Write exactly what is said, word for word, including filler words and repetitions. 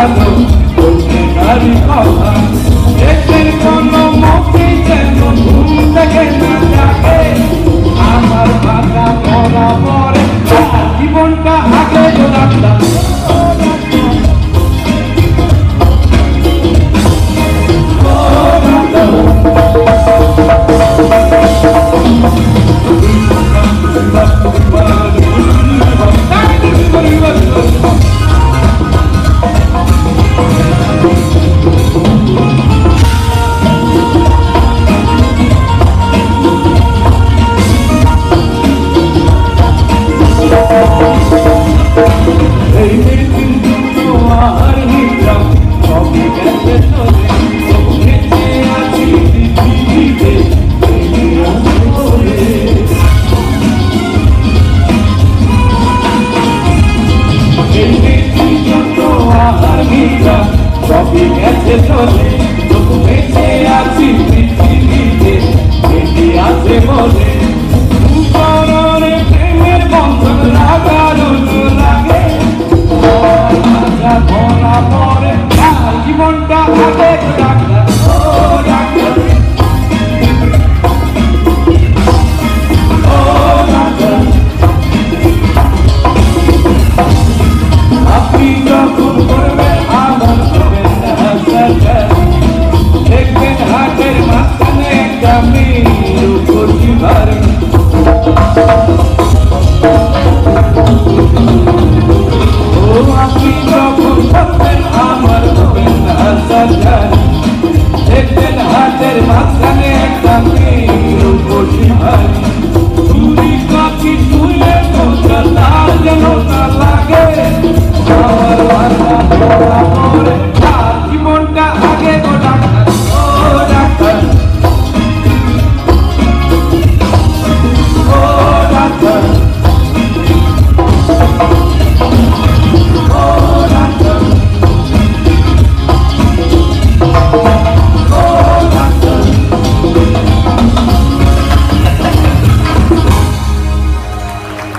ভালো বলতে গাড়ি কথা দেশের কোনো মুক্তি যেন ঘুম থেকে না জাগে আমার ভাষা মরা পরে জীবনটা আগে রাখলাম সবই গেছে চলে তবু বেঁচে আছি পৃথিবীতে বেঁচে আছে বলে উপরে প্রেমের বন্ধন লাগানো লাগে রাজা বলা পরে জীবনটা আগে রাখলাম ও রাখলাম ও রাখলাম আপনি যখন করবেন আমার দেখবেন হাটের মাঝখানে একটা মেয়ের উপর ভারে ও আপনি যখন করবেন আমার হবেন দেখবেন হাটের মাঝখানে একটা মেয়ের উপর ভারে চুরি কাঠি তুলে তার যেন না লাগে